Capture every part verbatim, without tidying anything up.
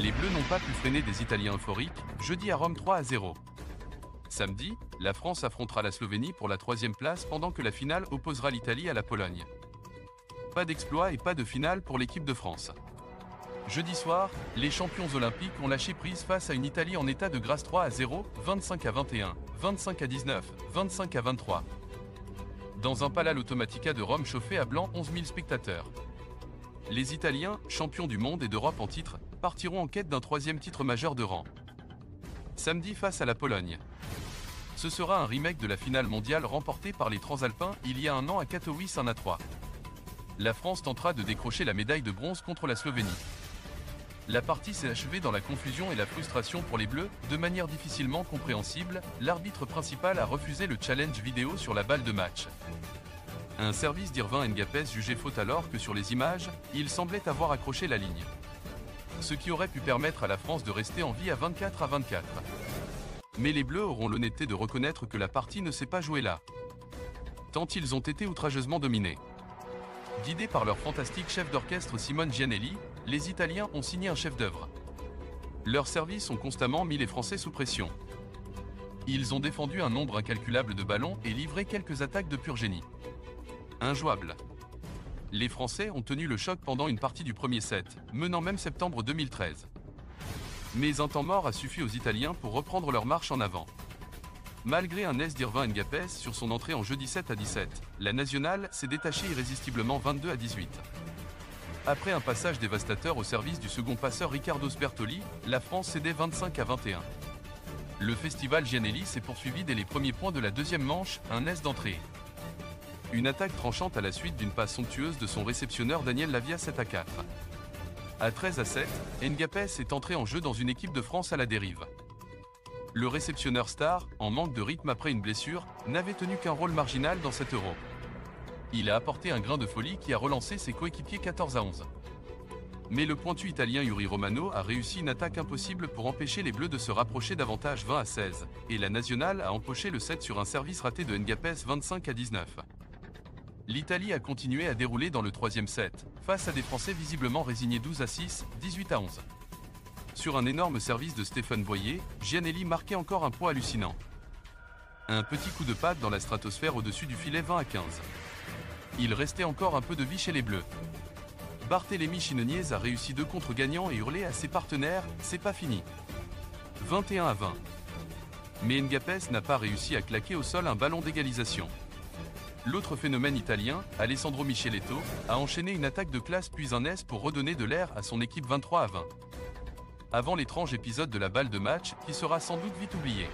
Les Bleus n'ont pas pu freiner des Italiens euphoriques, jeudi à Rome trois à zéro. Samedi, la France affrontera la Slovénie pour la troisième place pendant que la finale opposera l'Italie à la Pologne. Pas d'exploit et pas de finale pour l'équipe de France. Jeudi soir, les champions olympiques ont lâché prise face à une Italie en état de grâce trois à zéro, vingt-cinq à vingt et un, vingt-cinq à dix-neuf, vingt-cinq à vingt-trois. Dans un Palal Automatica de Rome chauffé à blanc onze mille spectateurs. Les Italiens, champions du monde et d'Europe en titre, partiront en quête d'un troisième titre majeur de rang. Samedi face à la Pologne. Ce sera un remake de la finale mondiale remportée par les Transalpins il y a un an à Katowice en A trois. La France tentera de décrocher la médaille de bronze contre la Slovénie. La partie s'est achevée dans la confusion et la frustration pour les Bleus, de manière difficilement compréhensible, l'arbitre principal a refusé le challenge vidéo sur la balle de match. Un service d'Irvin Ngapes jugeait faute alors que sur les images, il semblait avoir accroché la ligne. Ce qui aurait pu permettre à la France de rester en vie à vingt-quatre à vingt-quatre. Mais les Bleus auront l'honnêteté de reconnaître que la partie ne s'est pas jouée là. Tant ils ont été outrageusement dominés. Guidés par leur fantastique chef d'orchestre Simone Gianelli, les Italiens ont signé un chef-d'œuvre. Leurs services ont constamment mis les Français sous pression. Ils ont défendu un nombre incalculable de ballons et livré quelques attaques de pur génie. Injouables. Les Français ont tenu le choc pendant une partie du premier set, menant même septembre deux mille treize. Mais un temps mort a suffi aux Italiens pour reprendre leur marche en avant. Malgré un ace d'Irvin Ngapes sur son entrée en jeu dix-sept à dix-sept, la nationale s'est détachée irrésistiblement vingt-deux à dix-huit. Après un passage dévastateur au service du second passeur Riccardo Sbertoli, la France cédait vingt-cinq à vingt et un. Le festival Gianelli s'est poursuivi dès les premiers points de la deuxième manche, un ace d'entrée. Une attaque tranchante à la suite d'une passe somptueuse de son réceptionneur Daniel Lavia sept à quatre. À treize à sept, Ngapes est entré en jeu dans une équipe de France à la dérive. Le réceptionneur star, en manque de rythme après une blessure, n'avait tenu qu'un rôle marginal dans cet Euro. Il a apporté un grain de folie qui a relancé ses coéquipiers quatorze à onze. Mais le pointu italien Yuri Romano a réussi une attaque impossible pour empêcher les Bleus de se rapprocher davantage vingt à seize, et la nationale a empoché le set sur un service raté de Ngapes vingt-cinq à dix-neuf. L'Italie a continué à dérouler dans le troisième set, face à des Français visiblement résignés douze à six, dix-huit à onze. Sur un énorme service de Stéphane Boyer, Gianelli marquait encore un poids hallucinant. Un petit coup de patte dans la stratosphère au-dessus du filet vingt à quinze. Il restait encore un peu de vie chez les Bleus. Barthélemy Chinoniez a réussi deux contres gagnants et hurlé à ses partenaires « c'est pas fini ». vingt et un à vingt. Mais Ngapes n'a pas réussi à claquer au sol un ballon d'égalisation. L'autre phénomène italien, Alessandro Micheletto, a enchaîné une attaque de classe puis un ace pour redonner de l'air à son équipe vingt-trois à vingt. Avant l'étrange épisode de la balle de match, qui sera sans doute vite oublié.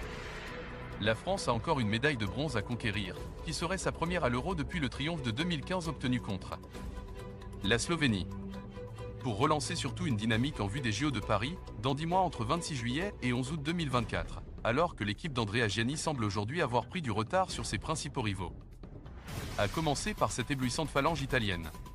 La France a encore une médaille de bronze à conquérir, qui serait sa première à l'Euro depuis le triomphe de deux mille quinze obtenu contre la Slovénie. Pour relancer surtout une dynamique en vue des J O de Paris, dans dix mois entre vingt-six juillet et onze août deux mille vingt-quatre, alors que l'équipe d'Andrea Gianni semble aujourd'hui avoir pris du retard sur ses principaux rivaux. À commencer par cette éblouissante phalange italienne.